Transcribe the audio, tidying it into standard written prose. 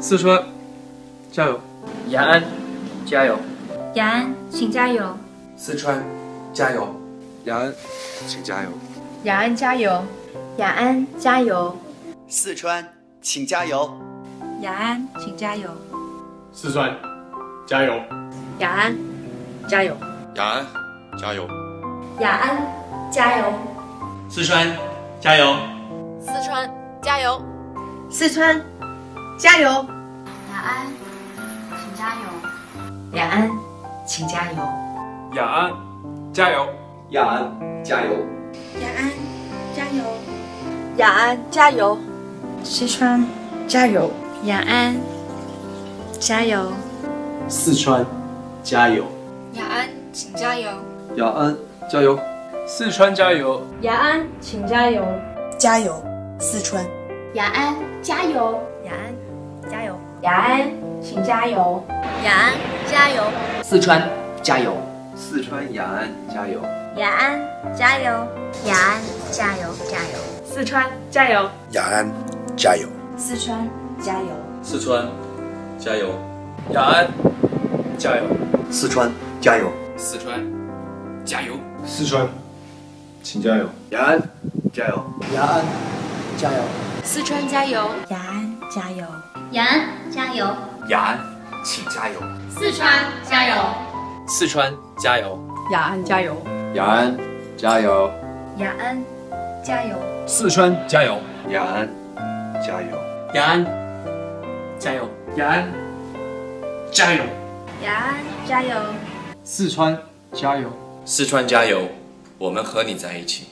四川，加油！ 雅安，加油！ 雅安，请加油！ 四川，加油！雅安，请加油！ 雅安加油！雅安加油！ 四川，请加油！ 雅安，请加油！ 四川，加油！ 雅安，加油！ 雅安，加油！ 雅安，加油！ 四川，加油！ 四川，加油！ 四川，加油！ 雅安，请加油！ 雅安，请加油！ 雅安，加油！ 雅安，加油！ 雅安，加油！ 雅安，加油！ 四川，加油！ 雅安，加油！ 四川，加油！ 雅安，请加油！ 雅安，加油！ 四川，加油！ 雅安，请加油！ 加油！四川， 雅安，加油！ 雅安，加油！ 雅安，请加油！ 雅安，加油！ 四川，加油！四川雅安，加油！ 雅安，加油！雅安，加油！加油！ 四川，加油！ 雅安，加油！ 四川，加油！ 四川，加油！ 雅安，加油！ 四川，加油！ 四川，加油！ 四川，请加油！ 雅安，加油！ 雅安，加油！ 四川加油！ 雅安，加油！ 雅安，加油！ 雅安，请加油！ 四川加油！ 四川，加油！ 雅安，加油！ 雅安，加油！ 雅安，加油！ 四川，加油！ 雅安，加油！ 雅安，加油！雅安，加油！ 雅安，加油！ 四川，加油！ 四川加油！我们和你在一起。